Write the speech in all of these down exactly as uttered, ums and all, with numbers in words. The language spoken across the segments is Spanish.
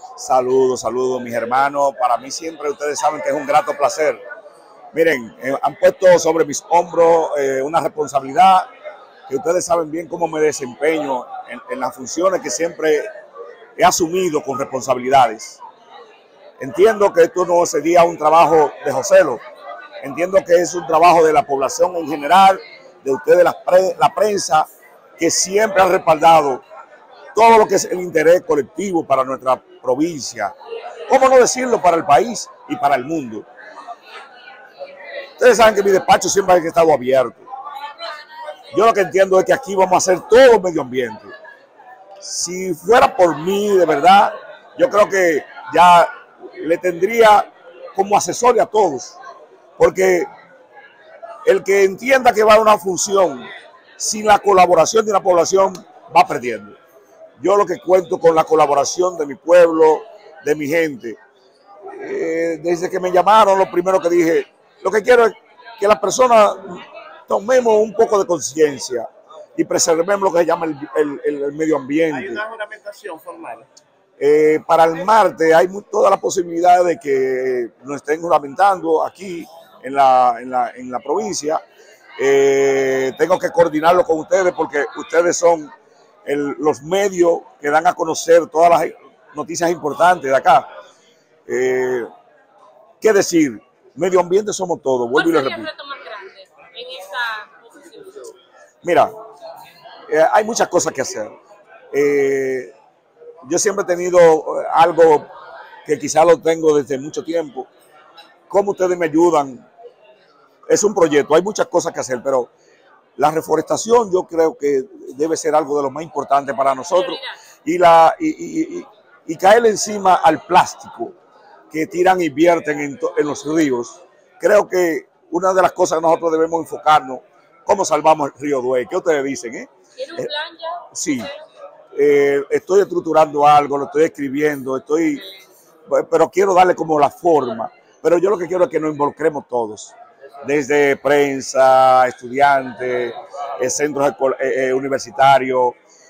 Saludos, saludos, mis hermanos. Para mí siempre ustedes saben que es un grato placer. Miren, eh, han puesto sobre mis hombros eh, una responsabilidad que ustedes saben bien cómo me desempeño en, en las funciones que siempre he asumido con responsabilidades. Entiendo que esto no sería un trabajo de Joselo. Entiendo que es un trabajo de la población en general, de ustedes, la, pre, la prensa, que siempre han respaldado todo lo que es el interés colectivo para nuestra provincia. ¿Cómo no decirlo? Para el país y para el mundo. Ustedes saben que mi despacho siempre ha estado abierto. Yo lo que entiendo es que aquí vamos a hacer todo medio ambiente. Si fuera por mí, de verdad, yo creo que ya le tendría como asesor a todos. Porque el que entienda que va a una función sin la colaboración de la población va perdiendo. Yo lo que cuento con la colaboración de mi pueblo, de mi gente. Eh, desde que me llamaron, lo primero que dije, lo que quiero es que las personas tomemos un poco de conciencia y preservemos lo que se llama el, el, el, el medio ambiente. ¿Hay una juramentación formal? Eh, para el martes hay muy, toda la posibilidad de que nos estén juramentando aquí en la, en la, en la provincia. Eh, tengo que coordinarlo con ustedes porque ustedes son el, los medios que dan a conocer todas las noticias importantes de acá. Eh, ¿Qué decir? Medio ambiente somos todos. ¿Cuál sería el reto más grande en esta posición? Mira, eh, hay muchas cosas que hacer. Eh, yo siempre he tenido algo que quizá lo tengo desde mucho tiempo. ¿Cómo ustedes me ayudan? Es un proyecto, hay muchas cosas que hacer, pero la reforestación yo creo que debe ser algo de lo más importante para nosotros. Y, la, y, y, y, y caerle encima al plástico que tiran y vierten en, en los ríos. Creo que una de las cosas que nosotros debemos enfocarnos, cómo salvamos el río Duey. ¿Qué ustedes dicen? Eh? ¿Tiene un plan ya? Sí. Eh, estoy estructurando algo, lo estoy escribiendo, estoy, pero quiero darle como la forma. Pero yo lo que quiero es que nos involucremos todos, desde prensa, estudiantes, eh, centros eh, universitarios,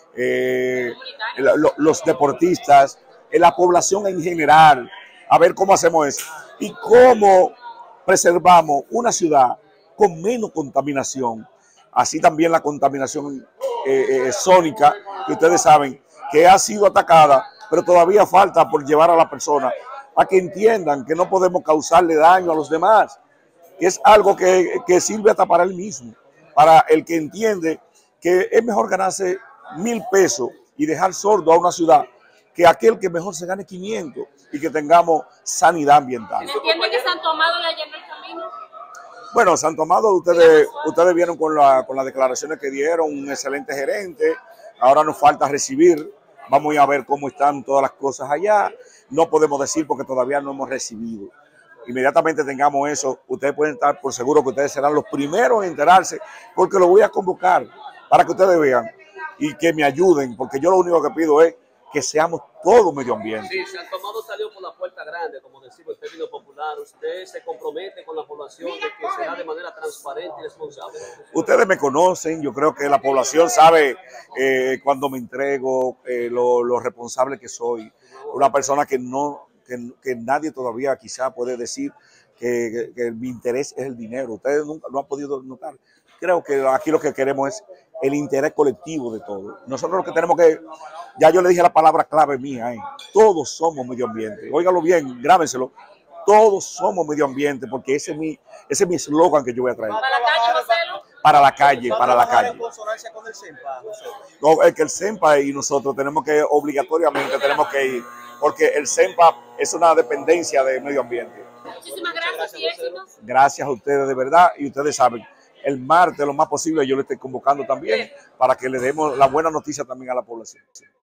eh, lo, los deportistas, eh, la población en general, a ver cómo hacemos eso y cómo preservamos una ciudad con menos contaminación. Así también la contaminación eh, eh, sónica, que ustedes saben que ha sido atacada, pero todavía falta por llevar a la persona a que entiendan que no podemos causarle daño a los demás, que es algo que, que sirve hasta para él mismo, para el que entiende que es mejor ganarse mil pesos y dejar sordo a una ciudad que aquel que mejor se gane quinientos y que tengamos sanidad ambiental. ¿Entienden que Santo Amado le allanó el camino? Bueno, Santo Amado, ustedes, ustedes vieron con, la, con las declaraciones que dieron, un excelente gerente. Ahora nos falta recibir. Vamos a ver cómo están todas las cosas allá. No podemos decir porque todavía no hemos recibido. Inmediatamente tengamos eso, ustedes pueden estar por seguro que ustedes serán los primeros en enterarse, porque lo voy a convocar para que ustedes vean y que me ayuden, porque yo lo único que pido es que seamos todo medio ambiente. Sí, Santo Amado salió por la puerta grande, como decimos en términos popular. Usted se compromete con la población de que será de manera transparente y responsable. Ustedes me conocen, yo creo que la población sabe eh, cuando me entrego, eh, lo, lo responsable que soy. Una persona que no, que, que nadie todavía quizá puede decir que, que, que mi interés es el dinero. Ustedes nunca lo han podido notar. Creo que aquí lo que queremos es el interés colectivo de todos. Nosotros lo que tenemos que, ya yo le dije la palabra clave mía, eh, todos somos medio ambiente. Óigalo bien, grábenselo. Todos somos medio ambiente, porque ese es mi ese es mi eslogan que yo voy a traer. ¿Para la calle, Joselo? Para la calle, para la calle. ¿En consonancia con el CEMPA, José? No, es que el CEMPA y nosotros tenemos que, obligatoriamente tenemos que ir, porque el CEMPA es una dependencia de medio ambiente. Muchísimas gracias y éxitos. Gracias a ustedes de verdad, y ustedes saben, el martes lo más posible yo le estoy convocando también para que le demos la buena noticia también a la población.